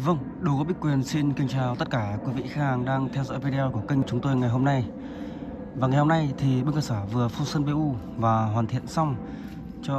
Vâng, Đồ Gỗ Bích Quyền xin kính chào tất cả quý vị khách hàng đang theo dõi video của kênh chúng tôi ngày hôm nay. Và ngày hôm nay thì bên cơ sở vừa phun sơn PU và hoàn thiện xong cho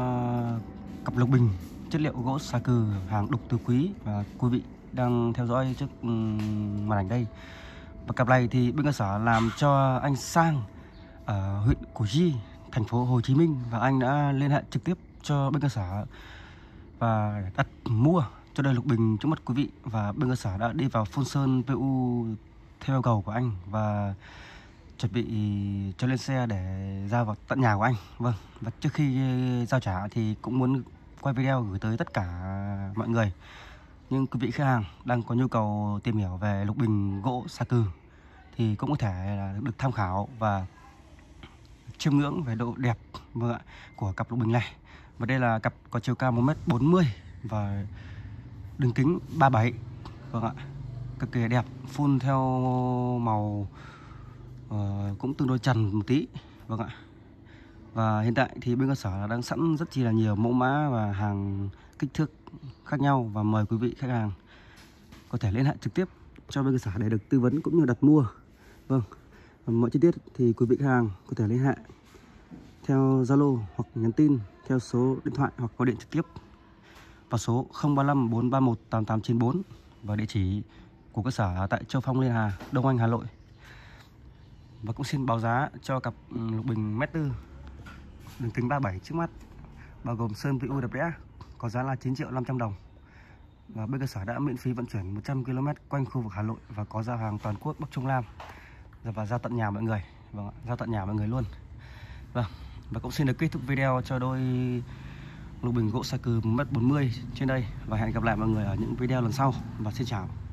cặp lục bình chất liệu gỗ xà cừ hàng đục từ quý và quý vị đang theo dõi trước màn ảnh đây. Và cặp này thì bên cơ sở làm cho anh Sang ở huyện Củ Chi, thành phố Hồ Chí Minh, và anh đã liên hệ trực tiếp cho bên cơ sở và đặt mua cho đây lục bình trước mắt quý vị, và bên cơ sở đã đi vào phun sơn PU theo yêu cầu của anh và chuẩn bị cho lên xe để giao vào tận nhà của anh. Vâng, và trước khi giao trả thì cũng muốn quay video gửi tới tất cả mọi người, nhưng quý vị khách hàng đang có nhu cầu tìm hiểu về lục bình gỗ xà cừ thì cũng có thể là được tham khảo và chiêm ngưỡng về độ đẹp, vâng ạ, của cặp lục bình này. Và đây là cặp có chiều cao 1m40 và đường kính 37, vâng ạ, cực kỳ đẹp, phun theo màu cũng tương đối trần một tí, vâng ạ. Và hiện tại thì bên cơ sở đang sẵn rất chi là nhiều mẫu mã và hàng kích thước khác nhau, và mời quý vị khách hàng có thể liên hệ trực tiếp cho bên cơ sở để được tư vấn cũng như đặt mua. Vâng, mọi chi tiết thì quý vị khách hàng có thể liên hệ theo Zalo hoặc nhắn tin theo số điện thoại hoặc gọi điện trực tiếp vào số 035 431 8894 và địa chỉ của cơ sở tại Châu Phong, Liên Hà, Đông Anh, Hà Nội. Và cũng xin báo giá cho cặp lục bình 1m4 đường kính 37 trước mắt, bao gồm sơn PU đập đẽ, có giá là 9.500.000 đồng. Và bên cơ sở đã miễn phí vận chuyển 100 km quanh khu vực Hà Nội và có giao hàng toàn quốc Bắc Trung Nam và giao tận nhà mọi người. Vâng, giao tận nhà mọi người luôn. Vâng, và cũng xin được kết thúc video cho đôi lục bình gỗ xà cừ 1m40 trên đây, và hẹn gặp lại mọi người ở những video lần sau, và xin chào.